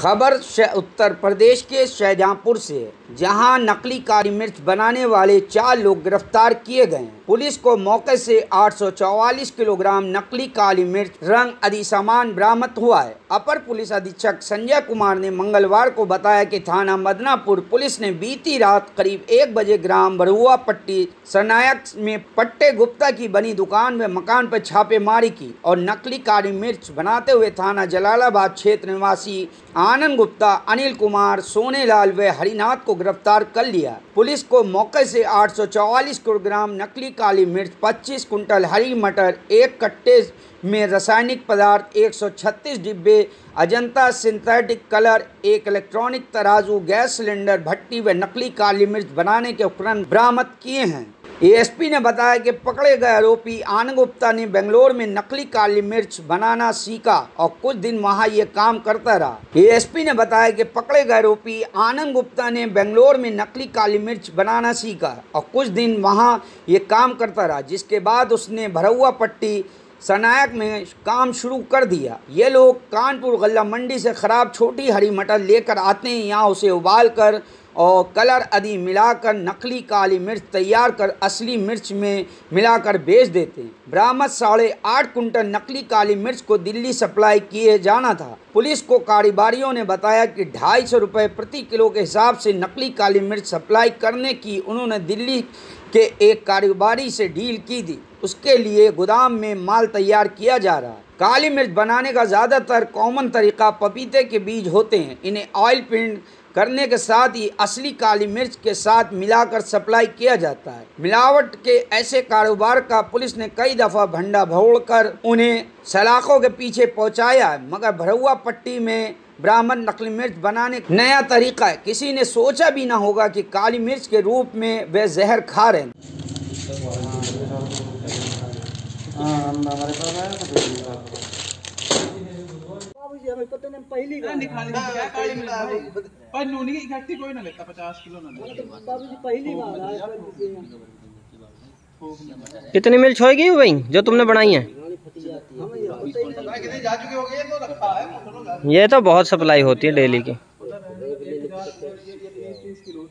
खबर उत्तर प्रदेश के शाहजहांपुर से, जहां नकली काली मिर्च बनाने वाले 4 लोग गिरफ्तार किए गए हैं। पुलिस को मौके से 844 किलोग्राम नकली काली मिर्च रंग आदि सामान बरामद हुआ है। अपर पुलिस अधीक्षक संजय कुमार ने मंगलवार को बताया कि थाना मदनापुर पुलिस ने बीती रात करीब 1 बजे ग्राम बरुआ पट्टी सरनायक में पट्टे गुप्ता की बनी दुकान व मकान पर छापेमारी की और नकली काली मिर्च बनाते हुए थाना जलालाबाद क्षेत्र निवासी आनंद गुप्ता, अनिल कुमार, सोनेलाल व हरिनाथ को गिरफ्तार कर लिया। पुलिस को मौके से 844 किलोग्राम नकली काली मिर्च, 25 कुंटल हरी मटर, 1 कट्टे में रासायनिक पदार्थ, 136 डिब्बे अजंता सिंथेटिक कलर, 1 इलेक्ट्रॉनिक तराजू, गैस सिलेंडर, भट्टी व नकली काली मिर्च बनाने के उपकरण बरामद किए हैं। एएसपी ने बताया कि पकड़े गए आरोपी आनंद गुप्ता ने बेंगलोर में नकली काली मिर्च बनाना सीखा और कुछ दिन वहां ये काम करता रहा। एएसपी ने बताया कि पकड़े गए आरोपी आनंद गुप्ता ने बेंगलोर में नकली काली मिर्च बनाना सीखा और कुछ दिन वहां ये काम करता रहा, जिसके बाद उसने भरुआ पट्टी सरनायक में काम शुरू कर दिया। ये लोग कानपुर गल्ला मंडी से खराब छोटी हरी मटर लेकर आते हैं, यहाँ उसे उबाल कर और कलर आदि मिलाकर नकली काली मिर्च तैयार कर असली मिर्च में मिलाकर बेच देते हैं। बरामद 8.5 कुंटल नकली काली मिर्च को दिल्ली सप्लाई किए जाना था। पुलिस को कारोबारियों ने बताया कि 250 रुपये प्रति किलो के हिसाब से नकली काली मिर्च सप्लाई करने की उन्होंने दिल्ली के एक कारोबारी से डील की थी। उसके लिए गोदाम में माल तैयार किया जा रहा है। काली मिर्च बनाने का ज़्यादातर कॉमन तरीका पपीते के बीज होते हैं। इन्हें ऑयल पेंट करने के साथ ही असली काली मिर्च के साथ मिलाकर सप्लाई किया जाता है। मिलावट के ऐसे कारोबार का पुलिस ने कई दफ़ा भंडा फोड़कर उन्हें सलाखों के पीछे पहुंचाया है, मगर भरुआ पट्टी में बरामद नकली मिर्च बनाने का नया तरीका है। किसी ने सोचा भी ना होगा कि काली मिर्च के रूप में वे जहर खा रहे हैं। पहली पर नूनी इकट्ठी कोई ना लेता, 50 किलो ना लेता। पहली कितनी मिर्च होगी भाई जो तुमने बनाई है? ये तो बहुत सप्लाई होती है डेली की। 30 किलो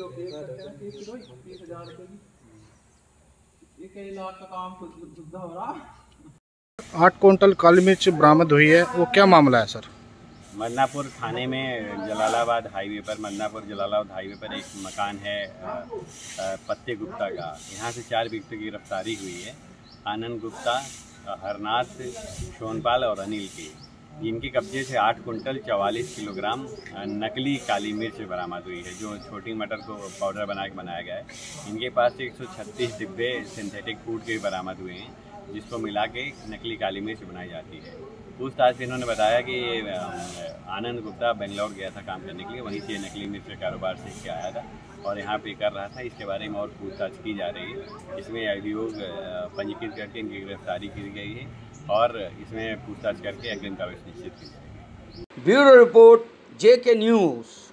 30,000 रुपए की, ये कई लाख का काम हो रहा। 8 कुंटल काली मिर्च बरामद हुई है, वो क्या मामला है सर? मदनापुर थाने में जलालाबाद हाईवे पर, मदनापुर जलालाबाद हाईवे पर एक मकान है पत्ते गुप्ता का। यहाँ से 4 व्यक्तियों की गिरफ्तारी हुई है। आनंद गुप्ता, हरनाथ, सोनपाल और अनिल की। इनके कब्जे से 8 कुंटल 44 किलोग्राम नकली काली मिर्च बरामद हुई है, जो छोटी मटर को पाउडर बना के बनाया गया है। इनके पास से 136 डिब्बे सिंथेटिक फूड के बरामद हुए हैं, जिसको मिला के नकली काली मिर्च बनाई जाती है। पूछताछ में इन्होंने बताया कि आनंद गुप्ता बेंगलोर गया था काम करने के लिए, वहीं से नकली मिर्च का कारोबार सीख के आया था और यहाँ पे कर रहा था। इसके बारे में और पूछताछ की जा रही है। इसमें अभियोग पंजीकृत करके इनकी गिरफ्तारी की गई है और इसमें पूछताछ करके अग्रिम कार्रवाई निश्चित की जाएगी। Bureau report, JK news.